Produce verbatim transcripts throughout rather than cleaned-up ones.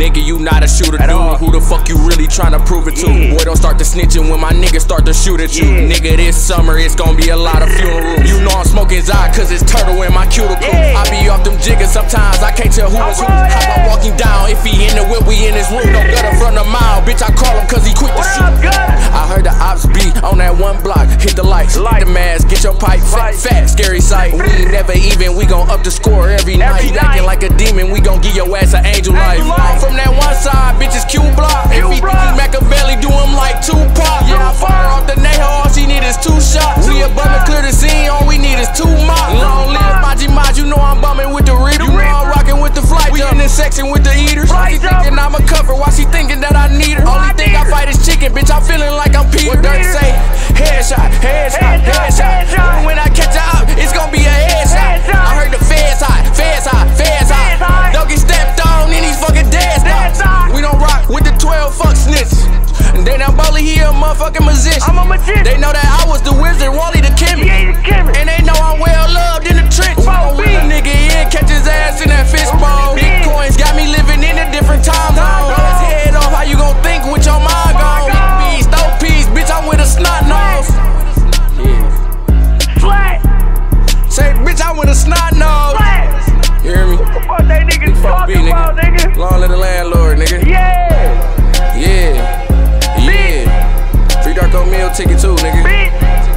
nigga, you not a shooter, dude. Who the fuck you really tryna prove it to? Yeah. Boy, don't start to snitching when my niggas start to shoot at you. Yeah. Nigga, this summer it's gonna be a lot of funerals. You know I'm smoking Zod cause it's turtle in my cuticle. Yeah. I be off them jiggers, sometimes I can't tell who is who. How about walking down? If he in the whip, we in his room. Don't gutter from the mile, bitch, I call him cause he quick to shoot. I heard the ops beat on that one block. Hit the lights, light the mask, get your pipe fat, fat, scary sight. We ain't never even, we gon' up the score every night. You acting like a demon, we gon' give your ass an angel life. From that one side, bitches Q block. If he think he Machiavelli, do him like Tupac. Yeah, I fire off the Neho, all she need is two shots. We above and clear the scene, all we need is two mops. Long live Maji Maj, you know I'm bumming with the reader. You know I'm rocking with the flight. We in this section with the eaters. She thinking I'm a cover, why she thinking that I need her? Only thing I fight is chicken, bitch, I'm feeling like I'm Peter. What Dirt say? Headshot, headshot, headshot. When I catch her up, it's gonna be a headshot. I heard the feds hot, feds hot, feds hot. Don't get stepped on in these fucking dead spots. We don't rock with the twelve fuck snitches. And then I'm Bully, he a motherfucking magician. I'm a magician. They know that I was the wizard, Wally the Kimmy. And they know I'm well loved in the trench. We gon' wheel a nigga in, catch his ass in that fishbowl. Bitcoins got me living in a different time zone. His head off, how you gon' think with your mind gone? Bees, throw peas, bitch, I'm with a snot nose. Yeah. Flat. Say, bitch, I'm with a snot nose. Flat. You hear me? What the fuck they niggas talking about, nigga? Long live the landlord, nigga. Yeah. Yeah. Yeah. Free Darko meal ticket too, nigga. Bitch.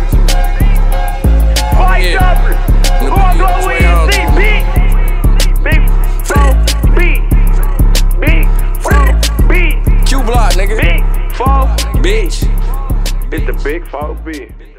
White jumper. Go on, go with E C, bitch. Big four beat. Big four beat. Q block, nigga. Big four bitch. It's the big four beat.